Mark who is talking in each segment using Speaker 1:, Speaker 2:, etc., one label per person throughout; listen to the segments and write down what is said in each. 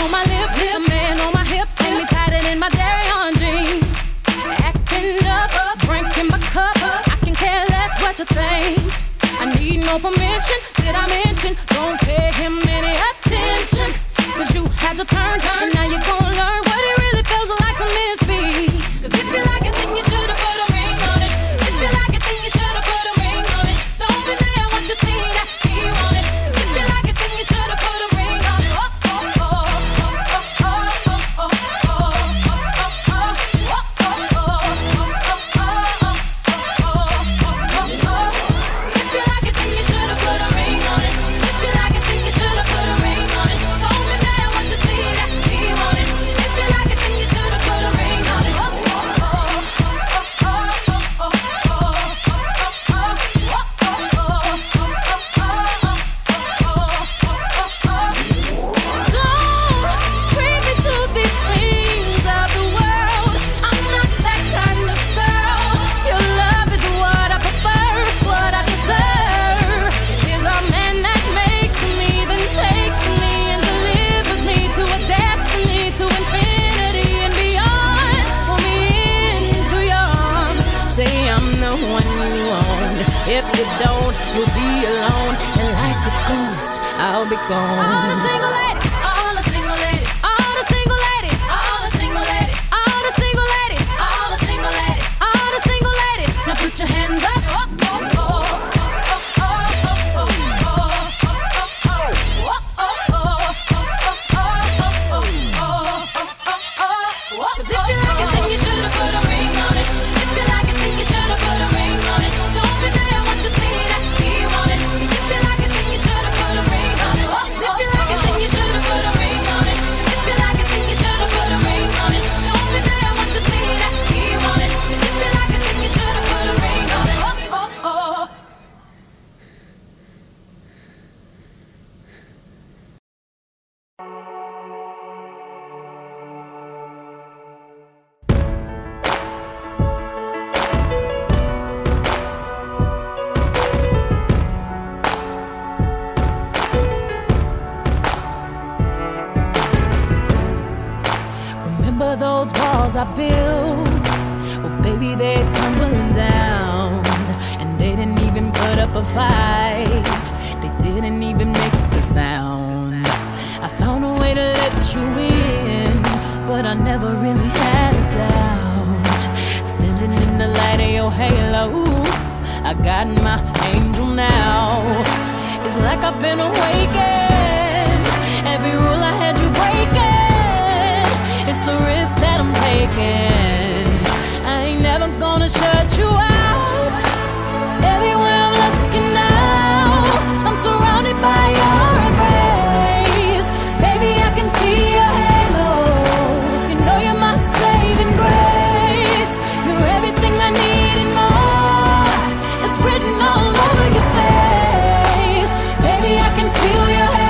Speaker 1: on my lips, a man on my hips, keep me tighter than my dairy on jeans. Acting up, drinking my cup, I can care less what you think. I need no permission, did I mention? Don't pay him any attention, cause you had your turn, and now you're gonna learn what it really feels like to miss me. Cause if you like it, then you should've put a ring on it. If you like it, then you should've put a ring on it. Don't be mad once you see that he want it. Cause if you like it, then you should've put a ring on it. If you don't, you'll be alone, and like a ghost, I'll be gone. All the single ladies, all the single ladies, all the single ladies, all the single ladies, all the single ladies, all the single ladies, all the single ladies. Now put your hands up. Cause if you like it, then you should've put a ring on it. If you like it, then you should've put a ring on it. Don't be mad once you see that he want it. If you like it, then you should've put a ring on it. If you like it, then you should've put a ring on it. If you like it, then you should've put a ring on it. Don't be mad once you see that he want it. If you like it, then you should've put a ring on it. Remember those walls I built? Well, baby, they're tumbling down, and they didn't even put up a fight. They didn't even make a sound. I found a way to let you in, but I never really had a doubt. Standing in the light of your halo, I got my angel now. It's like I've been awakened. Every rule I had you breaking. It's the risk that I'm taking. I ain't never gonna shut you out. Everywhere I'm looking now, I'm surrounded by your embrace. Baby, I can see your halo. You know you're my saving grace. You're everything I need and more. It's written all over your face. Baby, I can feel your halo.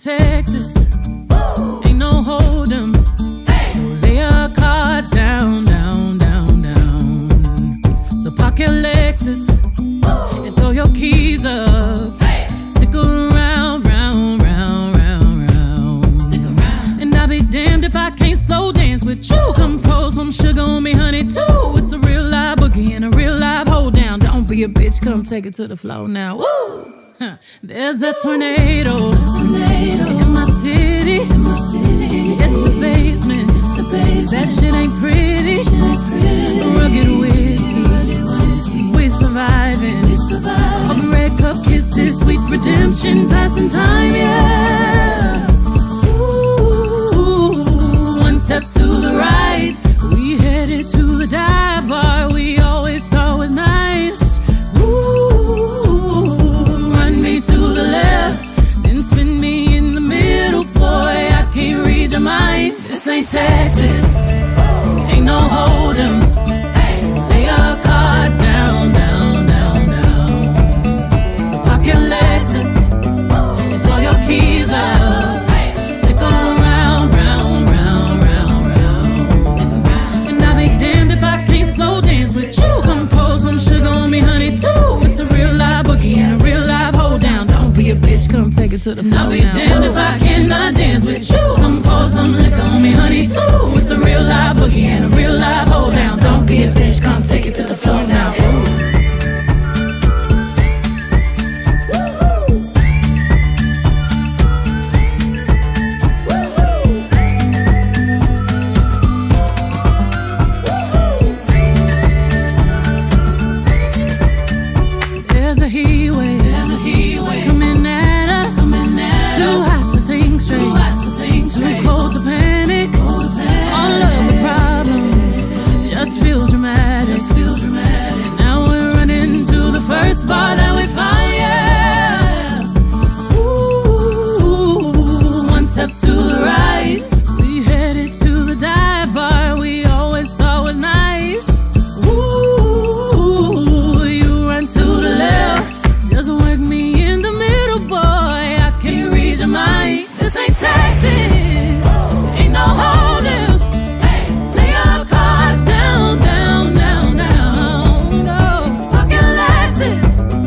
Speaker 1: Texas. Ain't no hold 'em. So lay your cards down, down, down, down. So park your Lexus and throw your keys up. Stick around, round, round, round, round. Stick around. And I'll be damned if I can't slow dance with you. Come pour some sugar on me, honey, too. It's a real live boogie and a real live hold down. Don't be a bitch, come take it to the floor now. Woo! There's a tornado in my city, in the basement. That shit ain't pretty. Rugged whiskey, we surviving. Of red cup kisses, sweet redemption, passing time, yeah. Ooh, one step to the right, we headed to the dive bar we always thought was nice. To the left, then spin me in the middle, boy, I can't read your mind. This ain't Texas, ain't no hold 'em. Lay your cards down, down, down, down. So park your Lexus and throw your keys up. Stick around, round, round, round, round. And I'll be damned if I can't slow dance with you. Come pour some sugar on me, honey, too. It's a real live boogie and a real live hold down. Don't be a bitch, come take it to the floor. I'll be damned if I cannot dance with you. Come pour some liquor on me, honey, too. It's a real live boogie and a real live hold down. Don't be a bitch, come take it to the floor now. Ooh. Bar that we find, yeah. Ooh, one step to the right, we headed to the dive bar we always thought was nice. Ooh, you run to the left, just work me in the middle, boy, I can't read your mind. This ain't Texas, ain't no holding. Lay your cards down, down, down, down. No, pocket Lexus.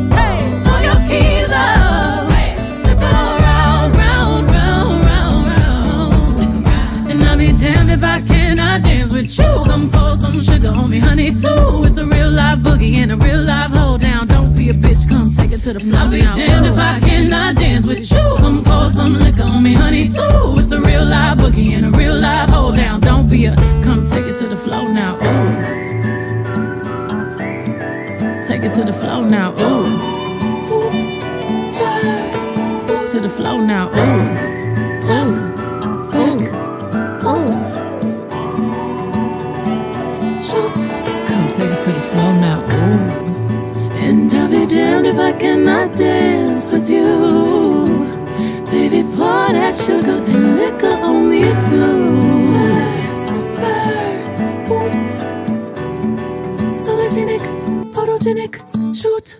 Speaker 1: If I cannot dance with you, come pour some sugar on me, honey, too. It's a real live boogie and a real live hold down. Don't be a bitch, come take it to the floor. I'll be damned if I cannot dance with you. Come pour some liquor on me, honey, too. It's a real live boogie and a real live hold down. Don't be a, come take it to the floor now. Ooh, take it to the floor now. Ooh, hoops, spurs, to the floor now. Ooh, top, back, oops. Take it to the floor now, ooh. And I'll be damned if I cannot dance with you. Baby, pour that sugar and liquor on me too. Spurs, spurs, boots. Sologenic, photogenic, shoot.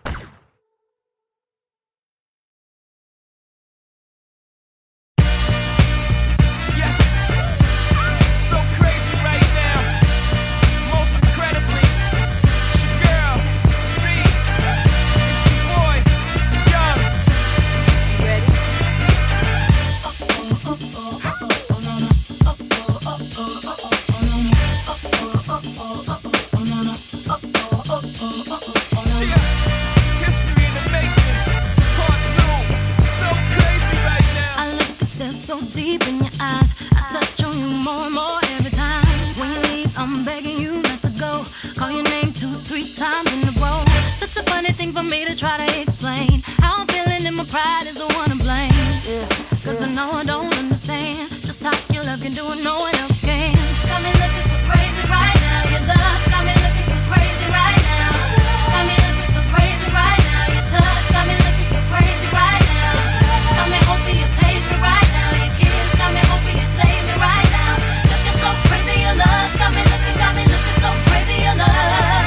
Speaker 2: Deep in your eyes, I touch on you more and more every time. When you leave, I'm begging you not to go. Call your name 2-3 times in a row. Such a funny thing for me to try to explain. How I'm feeling and my pride is the one to blame. Yeah, cause I know I don't understand just how your love can do it, no one else can. Got me looking so crazy right now. Your love's got me looking so crazy right now. Got me looking so crazy right now. Your touch got me looking so crazy right now. Got me hoping you page me right now. Got me hoping you save me right now. Looking so crazy, your love got me looking so crazy, your love.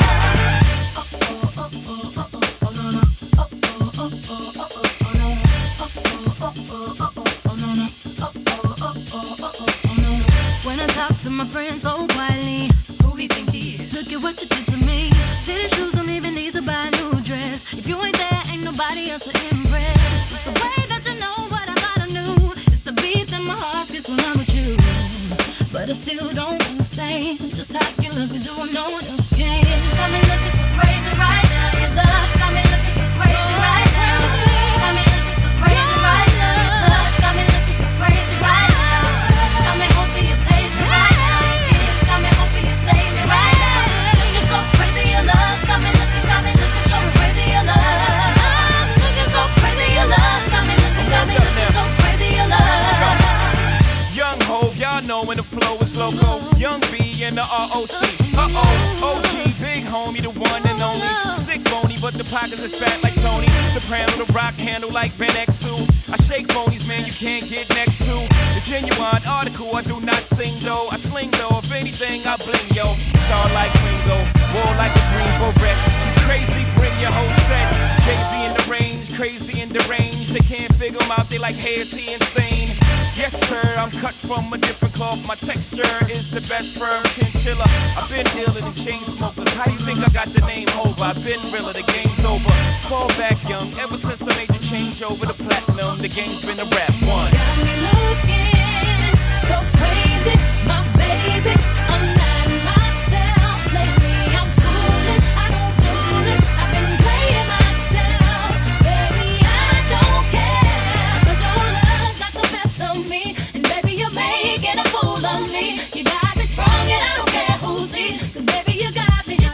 Speaker 2: Oh, my friends so quietly. Who we think he is? Look at what you did to me. Fitted shoes don't even need to buy a new dress. If you ain't there, ain't nobody else to impress. It's the way that you know what I thought I knew. It's the beat that my heart gets when I'm with you. But I still don't understand just how you look and do what no one else can. Got me looking so crazy right now. Your love's got me looking so crazy right now. Got me looking so crazy right now. Your touch got me looking so crazy right now. Got me hoping you page me right now. Your kiss got me hoping you save me right now. Looking so crazy, your love's got me looking so crazy, your love. Looking so crazy, your love's got me looking so crazy, your love.
Speaker 3: Young Hov, y'all know when the flow is loco. Young B and the ROC. OG, big homie, the one and only. Stick bony, but the pockets is fat like Tony. Soprano, the rock handle like Ben X2. I shake phonies, man, you can't get next to. The genuine article, I do not sing though. I sling though, if anything, I bling yo. Star like Ringo, war like a Greensboro wreck. Crazy, bring your whole set. Jay-Z in the range, crazy in the range. They can't figure him out, they like, hey, is he insane? Yes, sir, I'm cut from a different cloth. My texture is the best firm chinchilla. I've been iller than chain smokers. How you think I got the name over? I've been realer, the game's over. Fall back young, ever since I made the change over to platinum, the game's been a rap one.
Speaker 2: Got me looking so crazy, my baby. I'm not myself lately. I'm foolish, I don't do this. I've been playing myself, baby. I don't care, 'cause your love's got the best of me, and baby you're making a fool of me. You got me sprung and I don't care who sees, 'cause baby you got me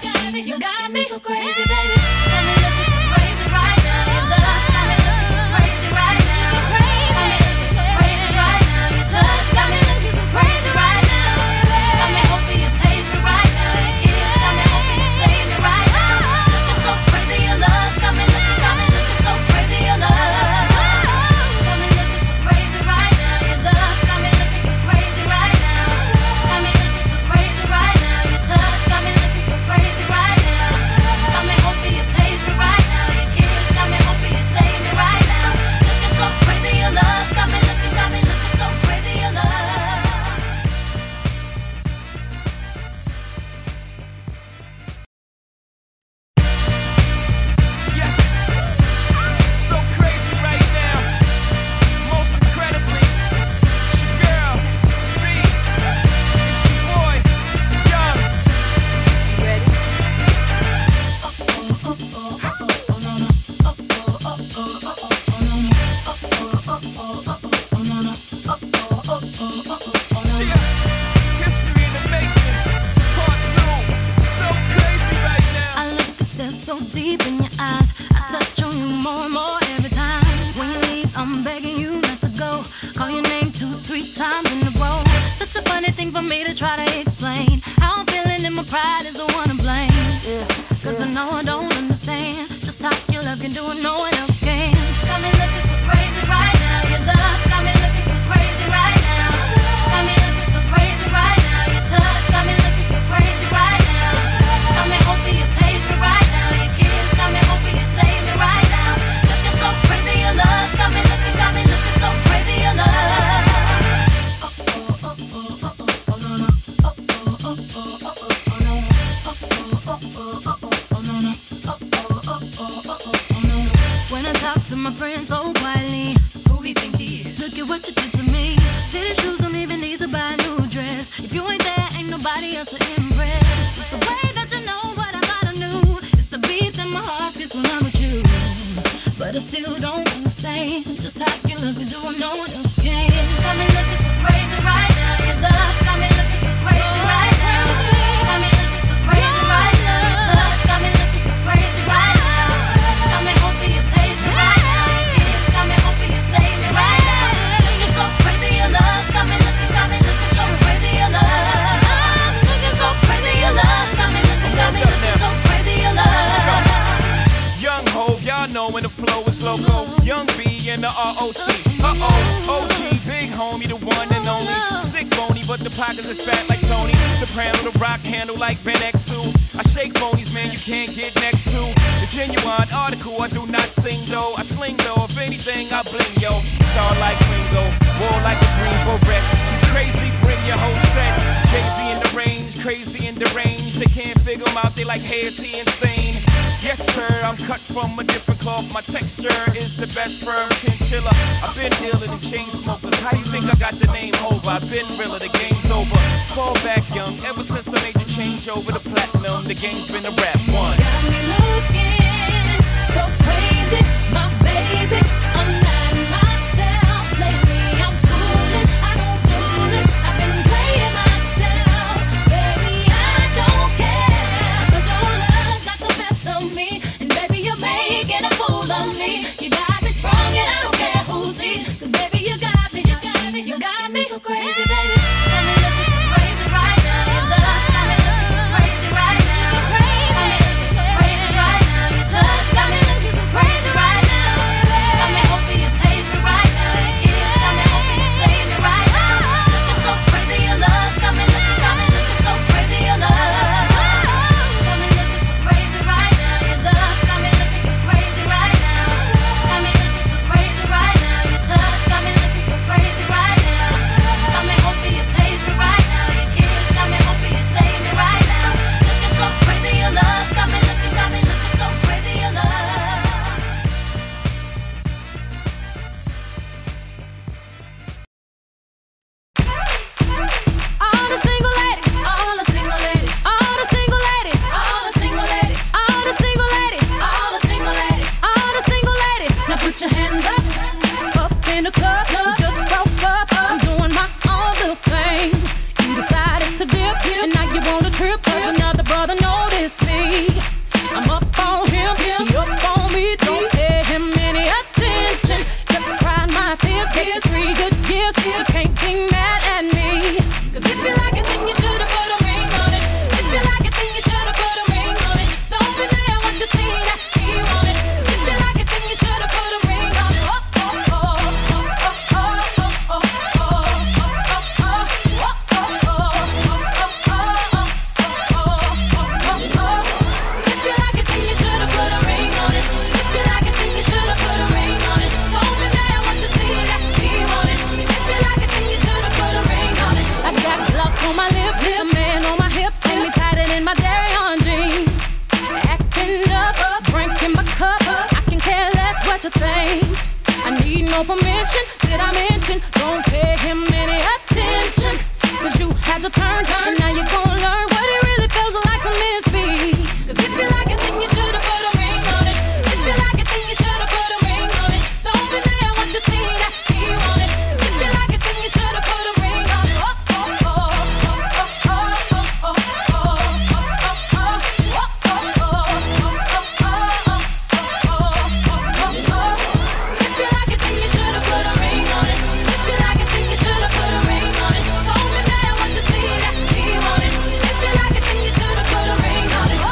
Speaker 2: so crazy, baby. Got me looking so crazy right now. Your love's got me looking so crazy right now. Got me looking so crazy right now. Your touch got me looking so crazy right now. Got me hoping you page me right now. Your kiss got me hoping you save me right now. Looking so crazy, your love's got me looking so crazy, your love. Got me looking so crazy right now. Your love's got me looking so crazy right now. Got me looking so crazy right now. Your touch got me looking so crazy right now. Got me hoping you page me right now. Your kiss got me hoping you save me right now. Looking so crazy, your love's got me looking so crazy, your love.
Speaker 3: Yes, so crazy right now. Most incredibly, it's your girl, B. It's your boy, Young.
Speaker 1: You ready?
Speaker 3: Yeah, history in the making. Part 2, so crazy right now.
Speaker 2: I look and stare so deep in your eyes. I touch on you more and more every time. When you leave, I'm begging you not to go. Call your name 2, 3 times in a row. Such a funny thing for me to try to explain. How I'm feeling and my pride is the one to blame. 'Cause I know I don't understand just how your love can do what no one else can. Got me looking so crazy right now. Your love's got me looking so crazy right now. Got me looking so crazy right now. Your touch got me looking so crazy right now. Got me hoping you page me right now. Your kiss got me hoping you save me right now. Looking so crazy, your love's got me looking so crazy, your love. When I talk to my friends so quietly, who we think he is? Look at what you did to me. Fitted shoes don't even need to buy a new dress. If you ain't there, ain't nobody else to impress. It's the way that you know what I thought I knew. It's the beat that my heart gets when I'm with you. But I still don't understand just how you look and do what no one else can. Got me looking so crazy right now. Your love's got me looking so crazy right now. Got me looking so crazy right now. Your touch got me looking so crazy right now. Got me hoping you page me right now. Your kiss got me hoping you save me right now. Looking so crazy, your love's got me looking so crazy, your love. Looking so crazy, your love's got me looking so crazy, your love.
Speaker 3: Young Hov, y'all know when the flow is loco. Young B and the ROC. OG, big homie, the one and only. Stick bony, but the pockets is fat like Tony. Soprano, the rock handle like Ben X2. I shake phonies, man, you can't get next to. The genuine article, I do not sing though. I sling though, if anything, I bling yo. Star like Ringo, war like a Greensboro wreck. Crazy, bring your whole set. Jay-Z like, hey, is he insane? Yes, sir, I'm cut from a different cloth. My texture is the best firm chinchilla. I've been iller than chain smokers. How you think I got the name over? I've been realer, the game's over. Fall back young, ever since I made the change over to platinum, the game's been a rap one.
Speaker 2: Got me looking so crazy, my baby. I'm not myself lately. I'm foolish. I don't do this. I've been playing myself, baby. I don't care, 'cause your love's not the best of me, and baby, you're making a fool of me. You got me sprung, and I don't care who sees, 'cause baby, you got me, you got me, you got me so crazy, baby. Got me looking so crazy right now. Your love's got me looking so crazy right now. Got me looking so crazy right now. Your touch got me looking so crazy right now. Got me hoping you praise me right now. Your kiss got me hoping you save me right now. Looking so crazy, your love's got me looking so crazy, your love. Got me looking so crazy right now. Your love's got me looking so crazy right now. Got me looking so crazy right now. Your touch got me looking so crazy right now. Got me hoping you praise me right now. Your kiss got me hoping you save me right now. Looking so crazy, your love's got me looking so crazy, your love. All the single ladies, all the single ladies, all the single ladies, all the single ladies, all the single ladies, all the single ladies, all the single ladies. Now put your hands up, up in the club. You just broke up. I'm doing my own little thing. You decided to dip, and now you want a trip 'cause another brother noticed me. I'm up on him, he up on me. Don't pay him any attention. Just crying my tears, getting 3 good years. You can't be mad at me. 'Cause if you like it, then you should've put a ring on it. If you like it, then you should've put a ring on it. Don't be mad when you see that he want it. If you like it, then you should've put a ring on it. Oh, oh, oh, oh, oh, oh, oh, oh, oh, oh, If you like it, then you should've put a ring on it. If you like it, then you should've put a ring on it. Don't be mad when you see that he want it. If you like it, then you should've put a ring on it. I got gloss on my lips, a man on my hips, and me tighter than my dairy on jeans. Acting up, drinking my cup. I can care less what you think. I need no permission. Did I mention? Don't pay him any attention. 'Cause you had your turn, and now you're gonna learn what it really feels like to miss me. 'Cause if you like it, then you should've put a ring on it. If you like it, then you should've put a ring on it. Don't be mad when you see that he want it. If you like it, then you should've put a ring on it. Oh, oh, oh, oh, oh, oh, oh, If you like it, then you should've put a ring on it. If you like it, then you should've put a ring on it. Don't be mad when you see that he want it. If you like it, then you should've put a ring on it.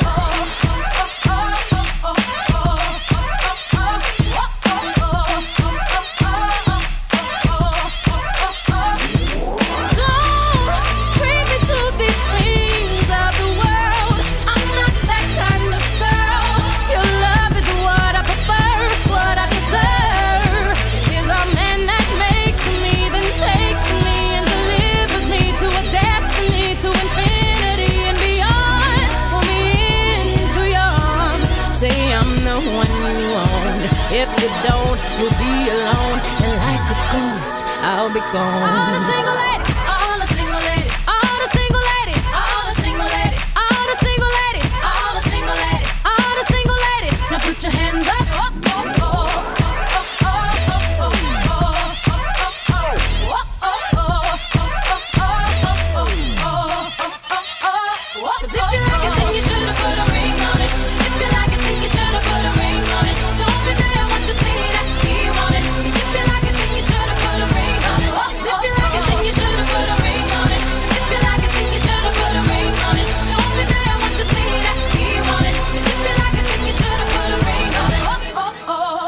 Speaker 2: Don't treat me to these things of the world. I'm not that kind of girl. Your love is what I prefer, what I deserve. Is a man that makes me, then takes me and delivers me to a destiny, to infinity and beyond. Pull me into your arms. Say I'm the one you want. If you don't, you'll be alone, and like a ghost, I'll be gone. All the single ladies, all the single ladies, all the single ladies, all the single ladies, all the single ladies, all the single ladies, all the single ladies. Now put your hands up. Oh, oh, oh, oh, oh, oh, Cause if you like it, then you should've put a ring on it. If you like it, then you should've put a ring on it. Don't be mad when you see that he want it. If you like it, then you should've put a ring on it. If you like it, then you should've put a ring on it. If you like it, then you should've put a ring on it. Don't be mad when you see that he want it. If you like it, then you should've put a ring on it. Oh, oh, oh.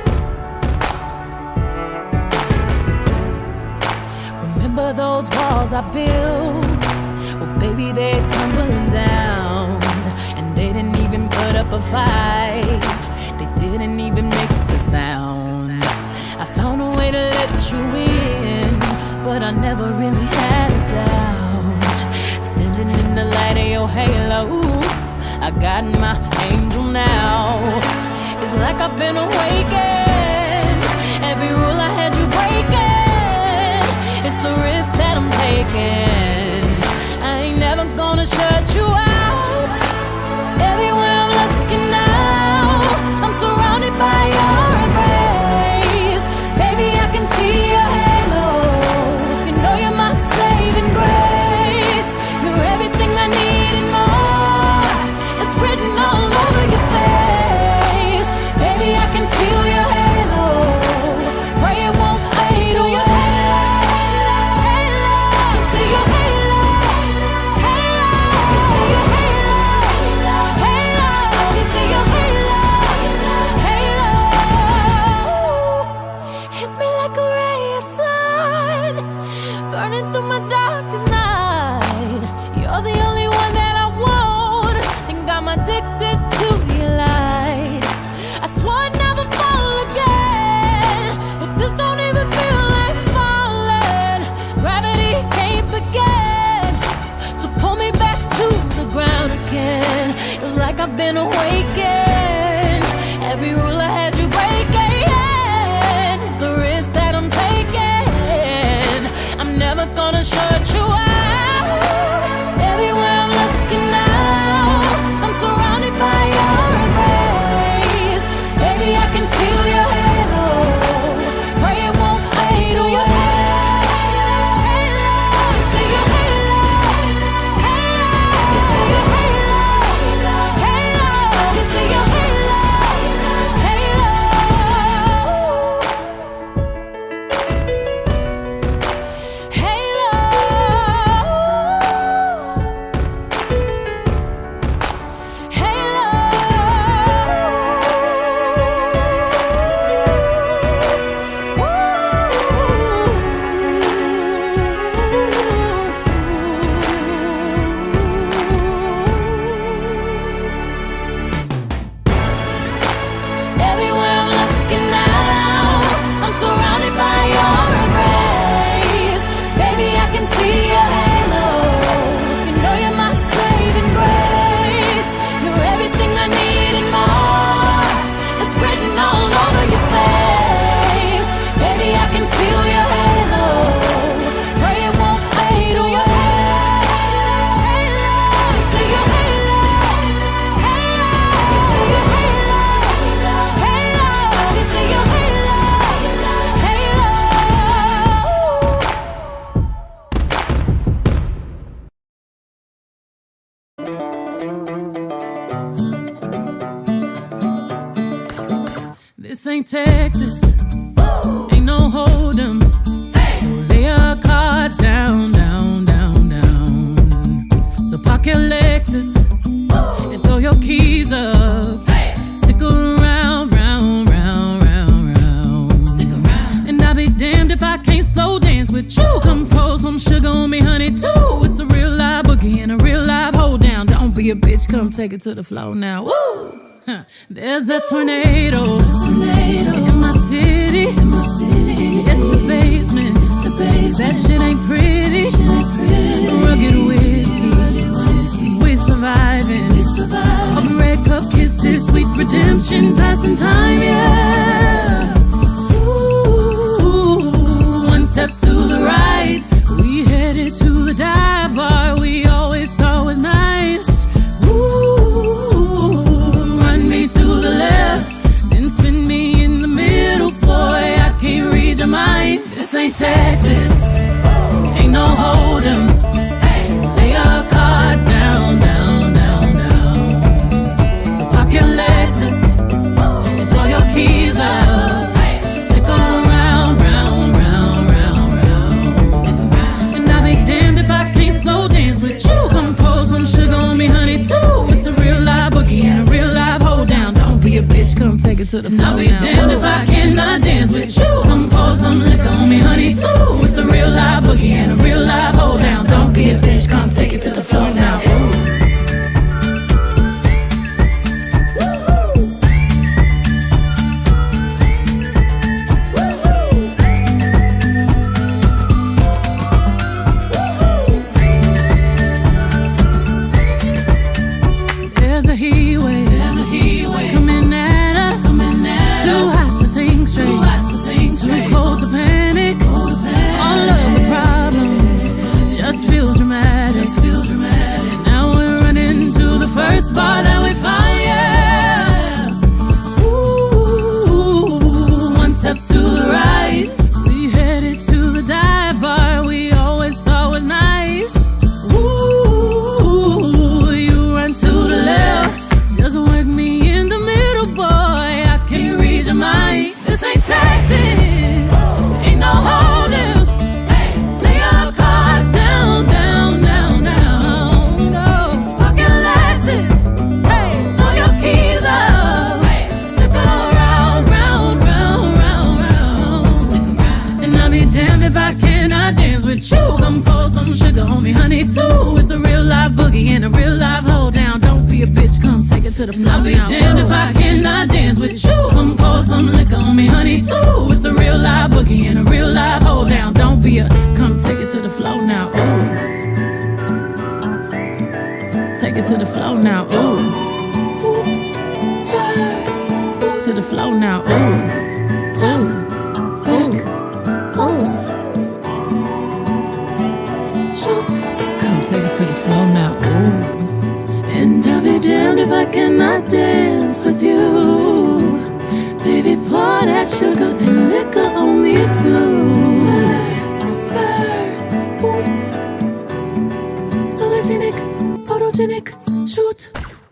Speaker 1: Remember those walls walls I built, well, baby, they're tumbling down. And they didn't even put up a fight. They didn't even make a sound. I found a way to let you in, but I never really had a doubt. Standing in the light of your halo, I got my angel now. It's like I've been awakened. Every rule I had you breaking. It's the risk that I'm taking. I ain't never gonna shut you out. Everywhere I'm looking now, I'm surrounded by your embrace. Baby, I can see your halo. You know you're my saving grace. You're everything I need and more. It's written all over your face. Baby, I can feel your halo. Pray it won't fade. Do your halo, halo. See your halo, halo. See your halo, halo. See your halo, halo. Hit me like a ray of sun, burning through my darkest night. You're the only one that I want, and I'm addicted to your light. I swore I'd never fall again, but this don't even feel like falling. Gravity can't begin to pull me back to the ground again. It was like I've been awakened. Every rule I had you breaking. The risk that I'm taking, I'm never gonna shut you out. Everywhere I'm looking now, I'm surrounded by your embrace. Baby, I can feel your halo. Pray it won't fade. Do your halo, halo. See your halo, halo. See your halo, halo. See your halo, halo. Everywhere I'm looking now, I'm surrounded by your embrace. Baby, I can see your halo. You know you're my saving grace. You're everything I need and more. It's written all over your face. Baby, I can feel your halo. Pray it won't fade. Do your halo, halo. See your halo, halo. See your halo, halo. See your halo, halo.
Speaker 4: This ain't Texas, ain't no hold'em. So lay your cards down, down, down, down. So park your Lexus and throw your keys up. Stick around, round, round, round, round. Stick around. And I'll be damned if I can't slow dance with you. Come pour some sugar on me, honey, too. It's a real live boogie and a real live hold down. Don't be a bitch, come take it to the floor now. Woo! Huh. There's a tornado in my city, in the basement. That shit ain't pretty. Rugged whiskey, we surviving. Of red cup kisses, sweet redemption, passing time, yeah. Ooh, one step to the right, we headed to the dive bar we always thought was nice. Ooh, run me to the left, then spin me in the middle, boy, I can't read your mind. This ain't Texas, ain't no hold'em. Lay your cards down, down, down, down. So park your Lexus and throw your keys up. Stick around, round, round, round, round. And I'll be damned if I can't slow dance with you. Come pour some sugar on me, honey, too. It's a real live boogie and a real live hold down. Don't be a bitch, come take it to the floor. I'll be damned if I cannot dance with you. Come pour some liquor on me, honey, too. It's a real live boogie and a real live hold down. to the floor. I'll be damned if I cannot dance with you. Come pour some liquor on me, honey, too. It's a real live boogie and a real live hold down. Don't be a, come take it to the floor now, ooh. Take it to the floor now, ooh. Hoops, spurs, to the floor now, ooh. Tap, back, oops. Shoot, come take it to the floor now, ooh. And I'll be damned if I cannot dance with you. Baby, pour that sugar and liquor on me too. Spurs, boots, sologenic, photogenic, shoot.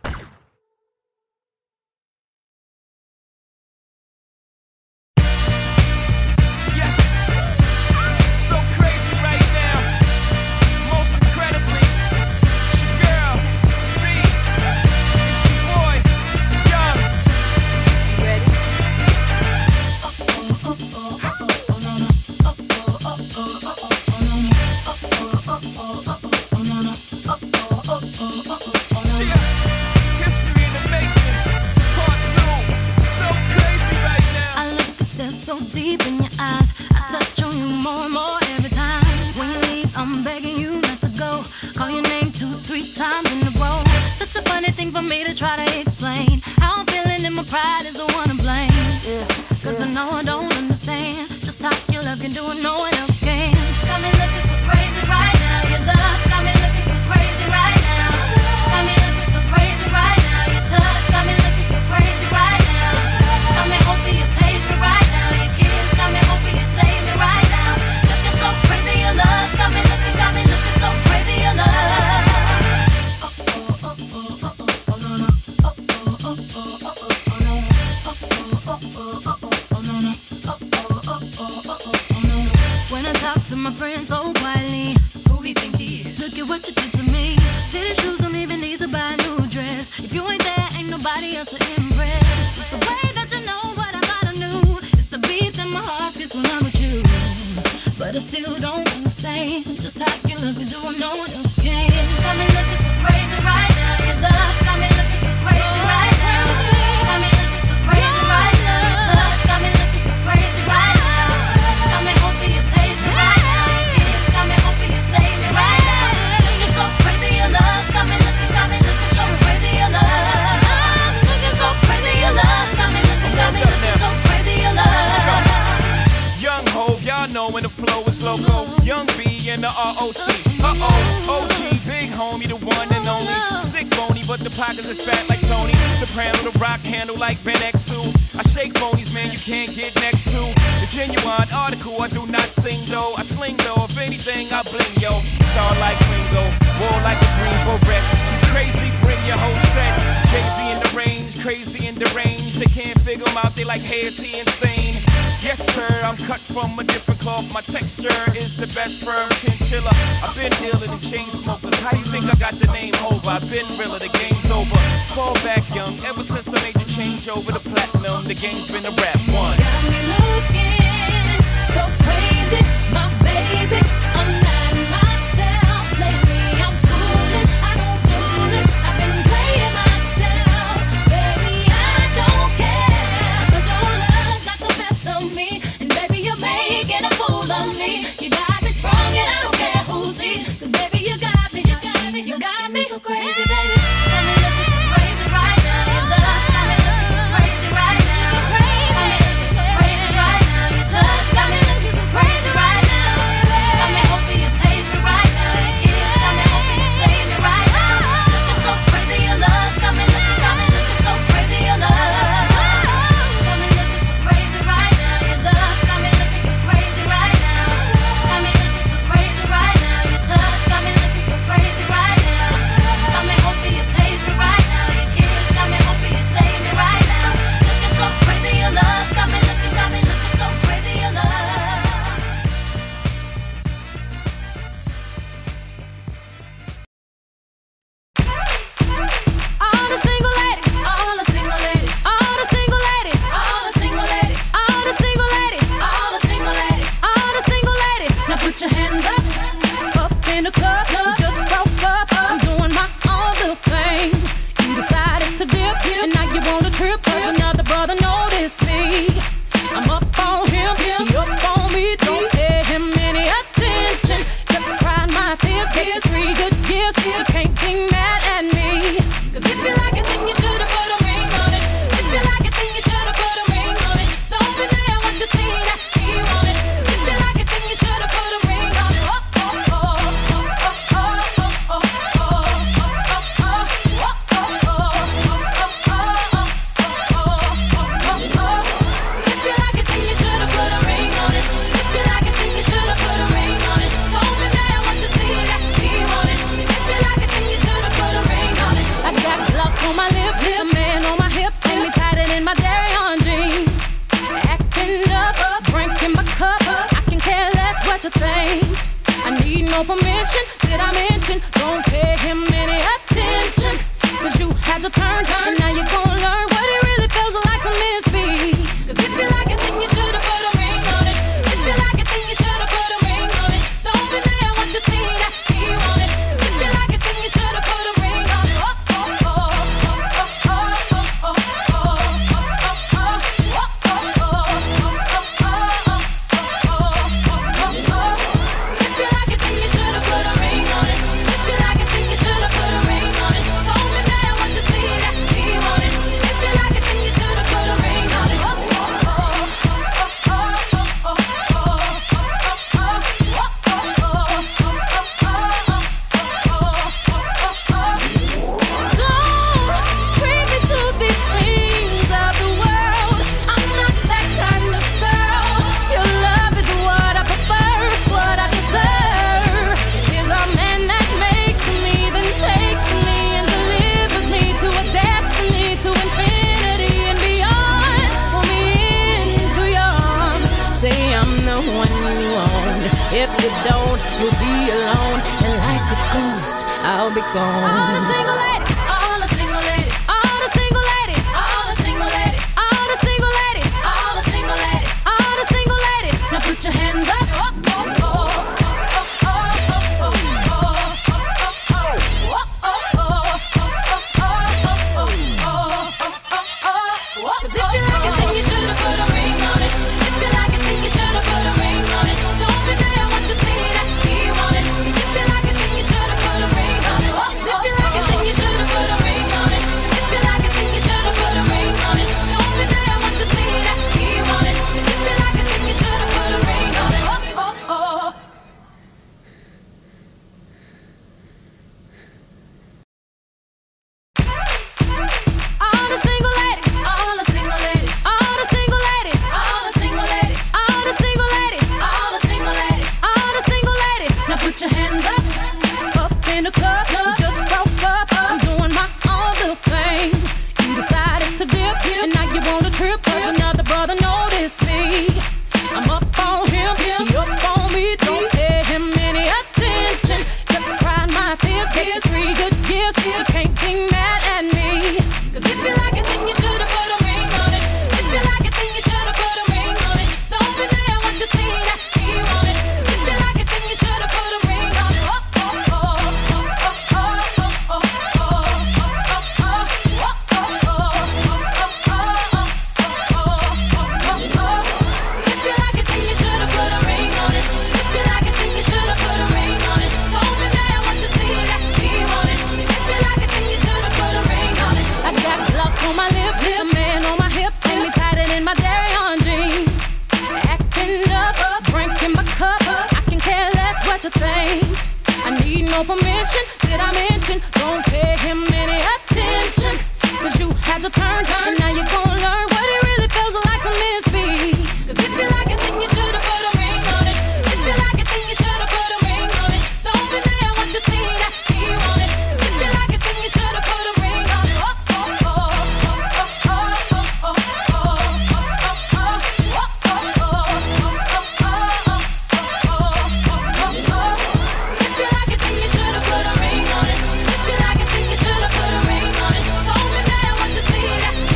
Speaker 2: Deep in your eyes, I touch on you more and more every time. When you leave, I'm begging you not to go. Call your name 2-3 times in a row. Such a funny thing for me to try to explain. How I'm feeling and my pride is the one to blame. Cause I know I don't understand just how your love can do what no one else can. Got me looking so crazy right now. Your love's got me looking so crazy right now. Got me looking so crazy right now. Your touch got me looking so crazy right now. Got me hoping you page me right now. Got me hoping you save me right now. Looking so crazy, your love. Got me looking so crazy, your love. When I talk to my friends so quietly, who we think he is? Look at what you did to me. Fitted shoes don't even need to buy a new dress. If you ain't there, ain't nobody else to impress. It's the way that you know what I thought I knew. It's the beat that my heart gets when I'm with you. But I still don't understand just how you look and do what no one else can. Got me looking so crazy right now. Your love's got me looking so crazy right now. Got me looking so crazy right now. Your touch got me looking so crazy right now. Got me hoping you page me right now. Your kiss got me hoping you save me right now. Looking so crazy, your love's got me looking so crazy, your love. Looking so crazy, your love's got me looking so crazy, your love.
Speaker 3: Young Hov, y'all know when the flow is loco. Young B and the ROC. OG, big homie, the one and only. Stick bony, but the pockets is fat like Tony. Soprano, the rock handle like Ben X2. I shake phonies, man, you can't get next to. The genuine article, I do not sing though. I sling though, if anything, I bling yo. Star like Ringo, war like a Greensboro wreck. Crazy, bring your whole set. Jay-Z in the range, crazy in the range. They can't figure him out, they like, hey, is he insane? Yes, sir, I'm cut from a different cloth. My texture is the best firm chinchilla. I've been dealing the chain smokers. How you think I got the name over? I've been realer, the game's over. Fall back young, ever since I made the change over to platinum, the game's been a rap one.
Speaker 2: Got me looking so crazy, my baby. I'm not myself lately. I'm foolish, I don't do this. I've been playing myself, baby. I don't care, 'cause your love's got the best of me, and baby you're making a fool of me. You got me sprung and I don't care who sees, 'cause baby you got me so crazy, baby. Got me looking so crazy right now. Your love's got me looking so crazy right now. Got me looking so crazy right now. You can't be mad at me. 'Cause if you like it, then you should've put a ring on it. If you like it, then you should've put a ring on it. Don't be mad once you see that he want it. If you like it, then you should've put a ring on it. On my lips, a man on my hips, and me tighter than my dairy on jeans. Acting up, drinking my cup, I can care less what you think. I need no permission, did I mention? Don't pay him any attention. 'Cause you had your turn, and now you're gonna learn what it really feels like to miss me. 'Cause if you like it, then you should've put a ring on it. If you like it, then you should've put a ring on it. Don't be mad once you see that he want it. 'Cause if you like it, then you should've put a ring on it. If you don't, you'll be alone, and like a ghost, I'll be gone. All the single ladies, all the single ladies, all the single ladies, all the single ladies, all the single ladies, all the single ladies, all the single ladies. Now put your hands up. Cause if you like it, then you should've put a ring on it. If you like it, then you should've put a ring on it. Don't be mad once you see that he want it. If you like it, then you should've put a ring on it. If you like it, then you should've put a ring on it. If you like it, then you should've put a ring on it. Don't be mad once you see that he want it. If you like it, then you should've put a ring on it. All the single ladies, all the single ladies, all the single ladies, all the single ladies, all the single ladies, all the single ladies, all the single ladies. Now put your hands up, up in the club. You just broke up, I'm doing my own little thing. You decided to dip, and now you want a trip 'cause another brother noticed me. I'm up on him, he up on me. Don't pay him any attention. Just crying my tears, get 3 good years. You can't be mad at me. 'Cause if you like it, then you should've put a ring on it. If you like it, then you should've put a ring on it. Don't be mad once you see that he want it. If you like it, then you should've put a ring on it. If you like it, then you should've put a ring on it. If you like it, then you should've put a ring on it. Don't be mad once you see that he want it. If you like it, then you should've put a ring on it. I got gloss on my lips, a man on my hips, and me tighter than my dairy on jeans. Acting up, drinking my cup, I can care less what you think. I need no permission, did I mention? Don't pay him any attention. 'Cause you had your turn, and now you're gonna learn what it really feels like to miss me. 'Cause if you like it, then you should've put a ring on it. If you like it, then you should've put a ring on it. Don't be mad once you see that he want it. 'Cause if you like it, then you should've put a ring on it. If you like it, then you should've put a ring on it. If you like it, then you should've put a ring on it. Don't be mad once you see that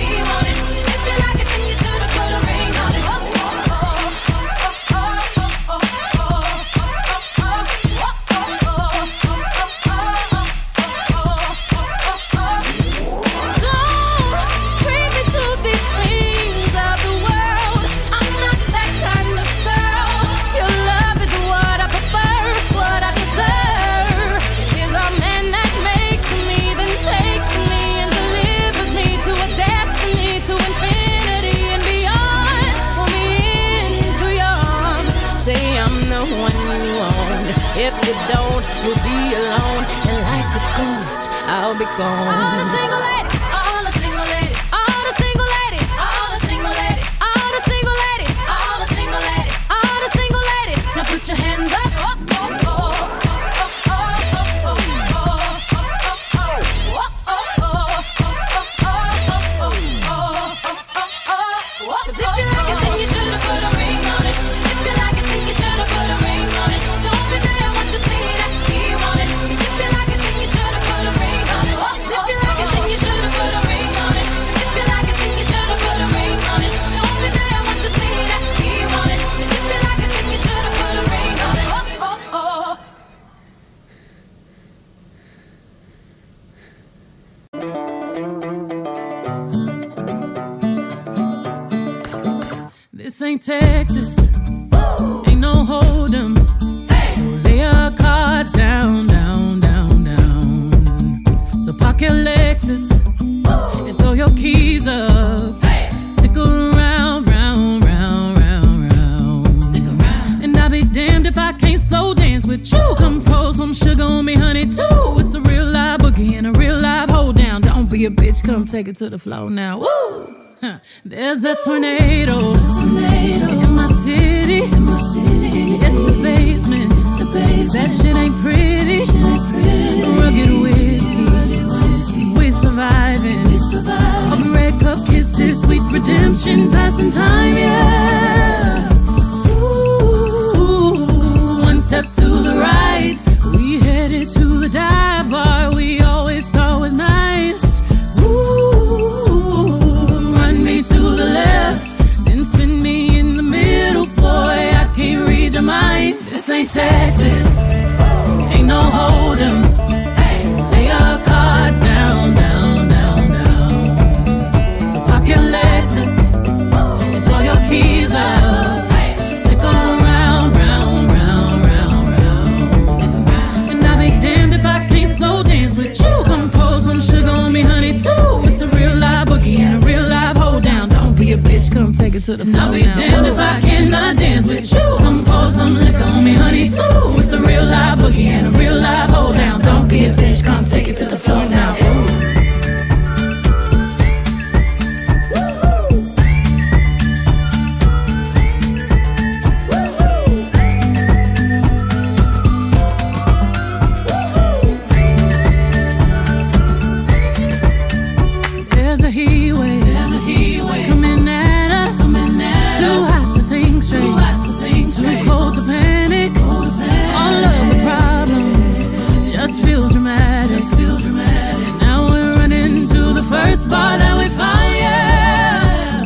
Speaker 1: If you don't, you'll be alone, and like a ghost, I'll be gone.
Speaker 2: All the single ladies, all the single ladies, all the single ladies, all the single ladies, all the single ladies, all the single ladies, all the single ladies. Now put your hands up. If you like it, then you should've put a ring on it. If you like it, then you should've put a ring on it. Don't be mad once you see that he want it. If you like it, then you should've put a ring on it. If you like it, then you should've put a ring on it. If you like it, then you should've put a ring on it. Don't be mad once you see that he want it. If you like it, then you should've put a ring on it.
Speaker 4: This ain't Texas, ain't no hold 'em. So lay your cards down, down, down, down. So park your Lexus and throw your keys up. Stick around, round, round, round, round. Stick around. And I'll be damned if I can't slow dance with you. Come pour some sugar on me, honey, too. It's a real live boogie and a real live hold down. Don't be a bitch, come take it to the floor now. Woo! There's a tornado in my city, in the basement. That shit ain't pretty. Rugged whiskey, we surviving. All the red cup kisses, sweet redemption, passing time, yeah. Ooh, one step to the right, we headed to the dive bar we always thought was nice. To the left, then spin me in the middle, boy, I can't read your mind. This ain't Texas, ain't no hold 'em. Lay your cards down, down, down, down. So park your Lexus and throw your keys up. Stick around, round, round, round, round. And I'll be damned if I can't slow dance with you. Come pour some sugar on me, honey, too. It's a real live boogie and a real live hold down. Don't be a bitch, come take it to the floor. I'll be damned if I cannot dance with you. Come pour some liquor on me, honey, too. It's a real live boogie and a real live hold down. Don't be a bitch, come take it to the floor now. There's a heat wave coming at us. Too hot to think straight, too cold to panic. All of the problems just feel dramatic. Now we're running to the first bar that we find, yeah.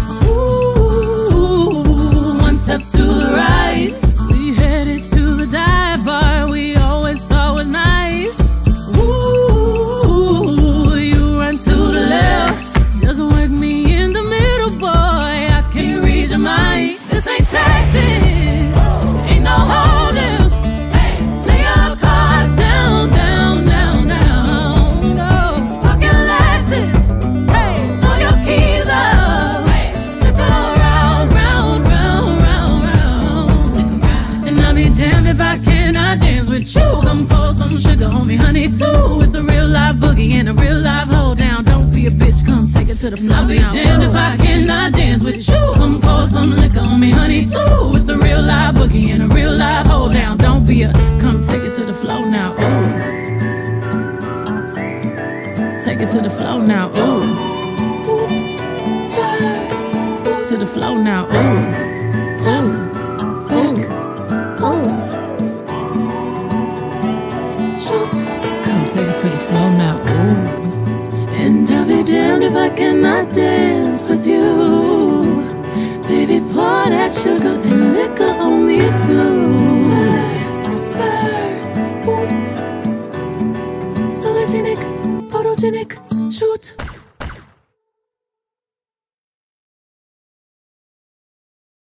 Speaker 4: Ooh, one step to the right, we headed to the dive bar we always thought was nice. Ooh, you run to the left, just work me in the middle, boy, I can't read your mind. This ain't Texas, ain't no hold 'em. Lay your cards down, down, down, down. No, park your Lexus, throw your keys up. Stick around, round, round, round, round. And I'll be damned if I cannot dance with you. Come pour some sugar on me, honey, too. It's a real live boogie and a real live hold down. Don't be a bitch, come take it to the floor. I'll be damned if I cannot dance with you. Come pour some liquor on me, honey, too. It's a real live boogie and a real live hold down. Don't be a, come take it to the floor now. Ooh, take it to the floor now. Ooh, hoops, spurs, to the floor now. Ooh, top, back, pose, shoot. Come take it to the floor now. Ooh. And I'll be damned if I cannot dance with you. Baby, pour that sugar and liquor on me too. Spurs, boots, sologenic, photogenic, shoot.